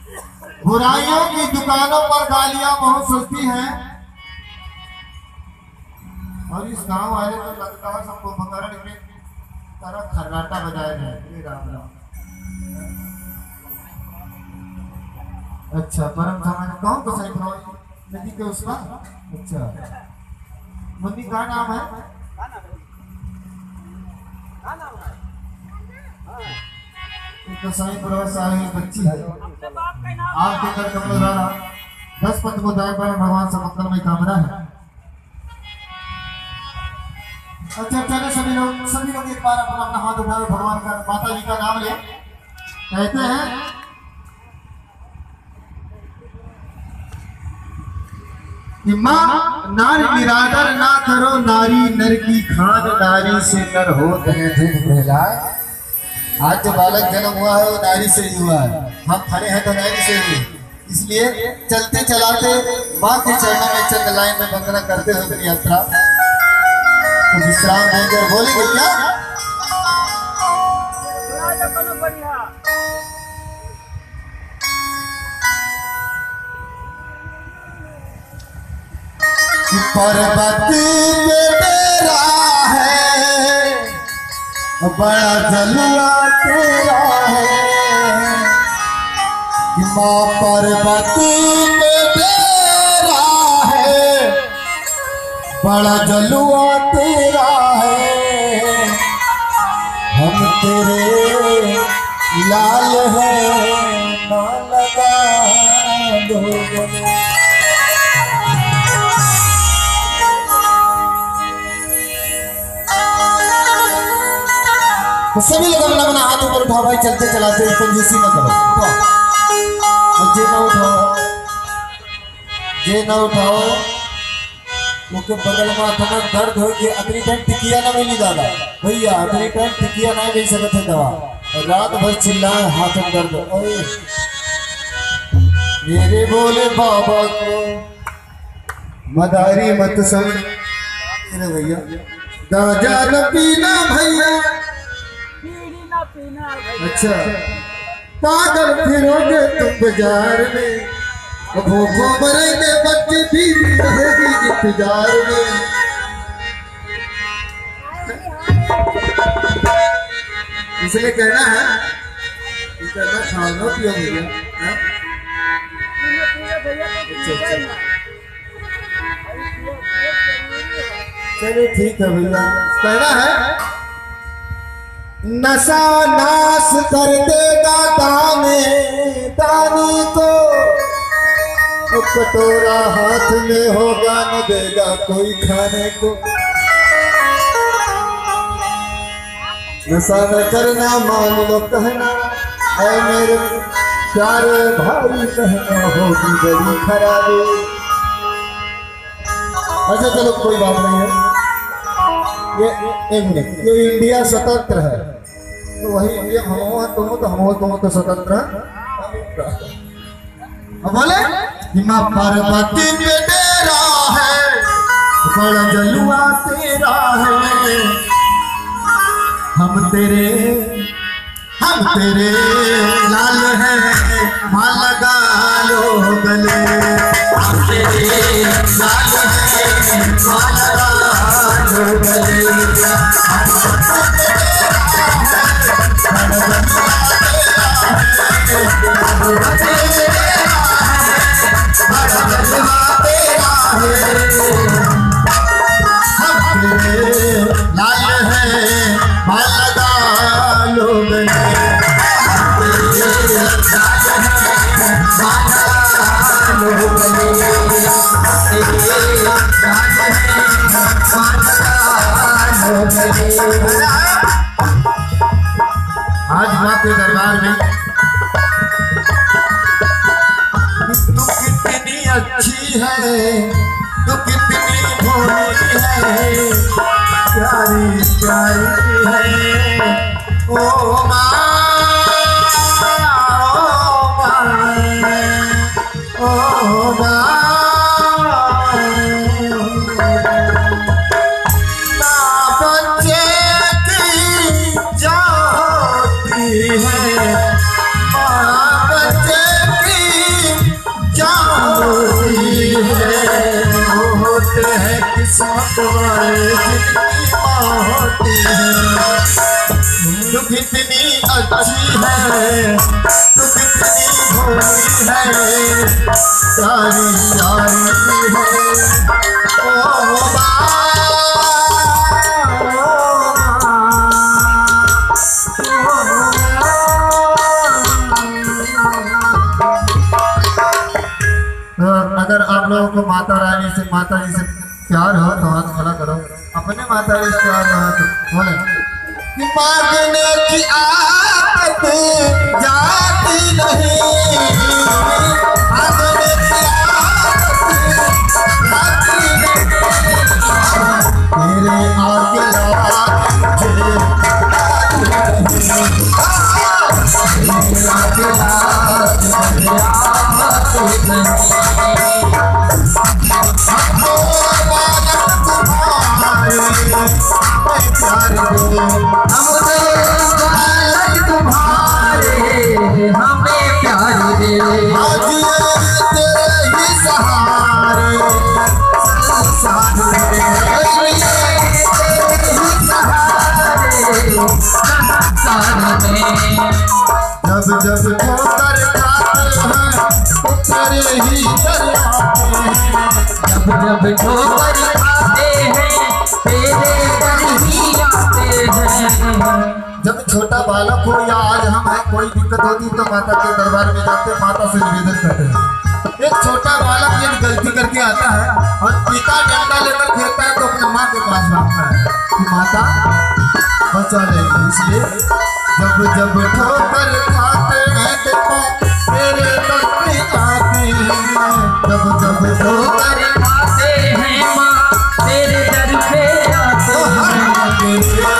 बुराइयों की दुकानों पर गालियां बहुत सस्ती हैं और इस गांव वाले को लगता है सबको मकरण में तरह खर्राटा बजाए गए। राम राम। अच्छा परम समाज कौन तो सही नदी के उसका। अच्छा मम्मी का नाम है तो साईं साहिब बच्ची है आपके घर कमल द्वारा 10 पंथ मुदाय पर भगवान से मंगलमय कामना है। अच्छा चले सभी लोग एक बार अपना अपना हाथ उठाए भगवान का माता जी का नाम ले कहते हैं कि माँ नारी निरादर ना करो नारी नर की खान नारी से नर होते हैं दिन पहलाए। आज जो बालक जन्म हुआ है वो नारी से ही हुआ है। हम खड़े हैं तो नारी से ही, इसलिए चलते चलाते माँ के चरणों में चंद लाइन में वंदना करते हुए अपनी यात्रा तो विश्राम देंगे। बोलेंगे क्या पर्वत पे तेरा है बड़ा जलवा तेरा है कि माँ पर्वत पे तेरा है बड़ा जलवा तेरा है। हम तेरे लाल है ना लगा दो तो सभी लोग अपना हाथ ऊपर उठाओ भाई। चलते चलाते कंजूसी न करो। और जे ना उठाओ क्योंकि बगल में इतना दर्द हो कि अगली टाइम टिकिया ना मिली दादा भैया अगली टाइम टिकिया ना मिल सकते है दवा और रात भर चिल्लाए हाथ में दर्द। मेरे बोले बाबा को मदारी मत समझ भैया गाजा न पीना भैया। अच्छा पागल फिरोगे तुम बाजार में भूखों मरेंगे बच्चे भी रहेगी इंतजार में। इसलिए कहना है खाना पियो भैया। चलो ठीक है भैया। कहना है नशा नाश कर देगा दाने दानी को कटोरा हाथ में होगा न देगा कोई खाने को। नशा न करना मान लो कहना है मेरे प्यारे भाई कहना होगी बड़ी खराबी। अच्छा चलो कोई बात नहीं है। ये एक मिनट ये इंडिया स्वतंत्र है तो वही इंडिया हम तो स्वतंत्र है। बोले माँ पार्वती पे तेरा है बड़ा जलवा तेरा है। हम तेरे लाल है माँ लगा लो गले। हम तेरे लाल है माँ लगा लो गले। लाल है माला लोग आज माँ के दरबार में तू कितनी अच्छी है तू कितनी भोली है प्यारी प्यारी है ओ माँ ओ माँ ना बच्चे की जाती है माँ बच्चे की साथ वाले जिनकी माँ होती है। तू कितनी अच्छी है, तू कितनी भोली है, प्यारी प्यारी है ओ अगर आप लोगों को माता रानी से प्यार हो तो हाथ खड़ा करो। अपने माता रानी से प्यार हो तो बोले कि मांगने की आदत जाती नहीं, मांगने की आदत तेरे आगे हमें प्यार दे, आज तेरे ही सहारे जब जब ठोकर खाते हैं तेरे ही दर आते हैं, जब जब ठोकर खाते हैं तेरे दर ही आते हैं। जब छोटा बालक हो या आज हम हैं, कोई दिक्कत होती तो माता के दरबार में जाते, माता से निवेदन करते हैं। एक छोटा बालक यदि गलती करके आता है और पिता डंडा लेकर खेलता है तो अपने माँ के पास भागता है कि माता बचा लेगी। इसलिए जब जब ठोकर खाते हैं तेरे दर पे आते हैं, जब जब ठोकर खाते हैं माँ तेरे दर पे आते हैं।